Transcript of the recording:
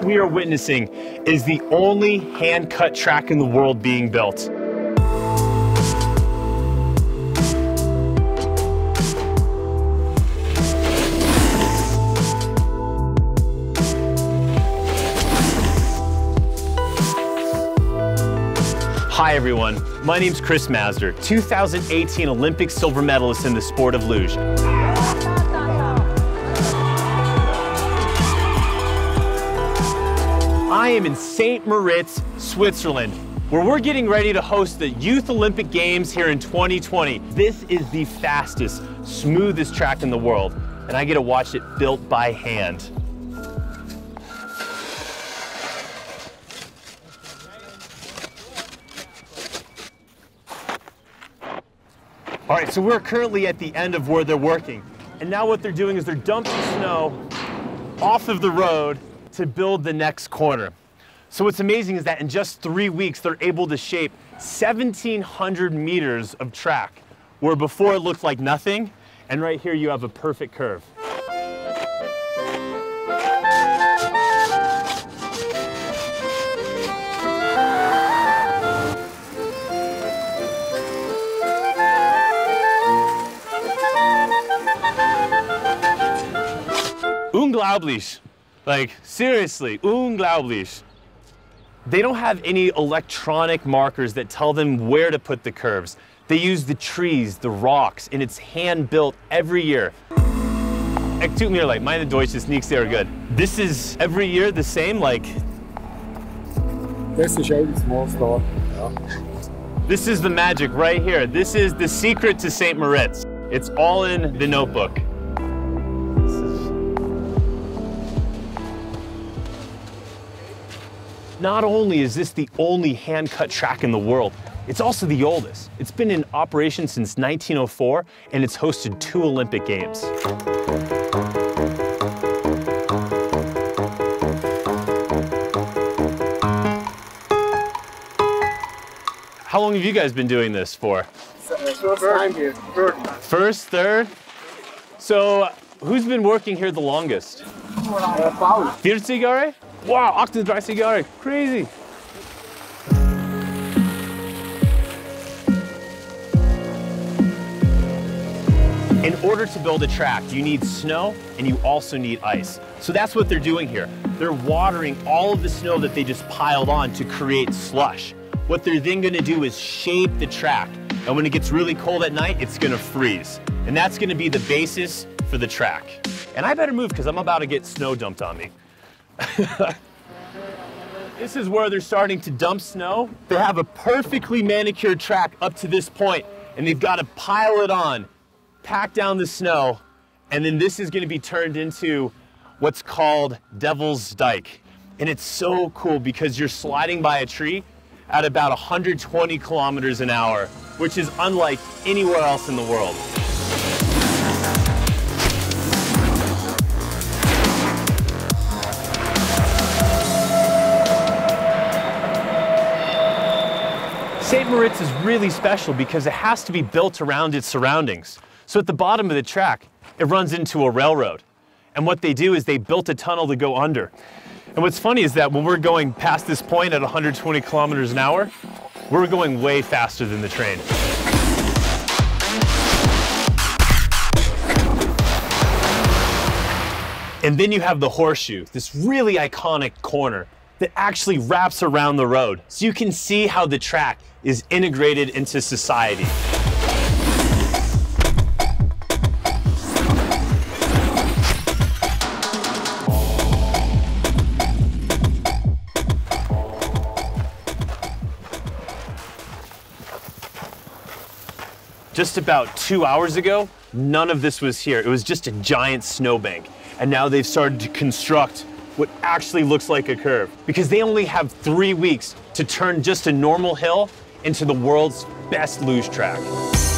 What we are witnessing is the only hand-cut track in the world being built. Hi everyone, my name's Chris Mazdzer, 2018 Olympic silver medalist in the sport of luge. I am in St. Moritz, Switzerland, where we're getting ready to host the Youth Olympic Games here in 2020. This is the fastest, smoothest track in the world, and I get to watch it built by hand. All right, so we're currently at the end of where they're working. And now what they're doing is they're dumping snow off of the road to build the next corner. So what's amazing is that in just 3 weeks, they're able to shape 1,700 meters of track, where before it looked like nothing. And right here, you have a perfect curve. Unglaublich. Like, seriously, unglaublich. They don't have any electronic markers that tell them where to put the curves. They use the trees, the rocks, and it's hand-built every year. Es tut mir leid, meine Deutsch ist nicht sehr good. This is every year the same, like? This is auch die small star. Ja. This is the magic right here. This is the secret to St. Moritz. It's all in the notebook. Not only is this the only hand-cut track in the world, it's also the oldest. It's been in operation since 1904, and it's hosted 2 Olympic Games. How long have you guys been doing this for? First time here. First, third? So, who's been working here the longest? Paul. 40 Jahre? Wow, 38 Jahre, crazy. In order to build a track, you need snow and you also need ice. So that's what they're doing here. They're watering all of the snow that they just piled on to create slush. What they're then gonna do is shape the track. And when it gets really cold at night, it's gonna freeze. And that's gonna be the basis for the track. And I better move because I'm about to get snow dumped on me. This is where they're starting to dump snow. They have a perfectly manicured track up to this point, and they've got to pile it on, pack down the snow, and then this is going to be turned into what's called Devil's Dyke. And it's so cool because you're sliding by a tree at about 120 kilometers an hour, which is unlike anywhere else in the world. St. Moritz is really special because it has to be built around its surroundings. So at the bottom of the track, it runs into a railroad. And what they do is they built a tunnel to go under. And what's funny is that when we're going past this point at 120 kilometers an hour, we're going way faster than the train. And then you have the horseshoe, this really iconic corner that actually wraps around the road. So you can see how the track is integrated into society. Just about 2 hours ago, none of this was here. It was just a giant snowbank. And now they've started to construct what actually looks like a curve, because they only have 3 weeks to turn just a normal hill into the world's best luge track.